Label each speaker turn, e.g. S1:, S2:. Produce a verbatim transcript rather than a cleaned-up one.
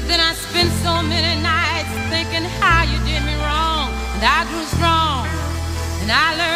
S1: then I spent so many nights thinking how you did me wrong. And I grew strong, and I learned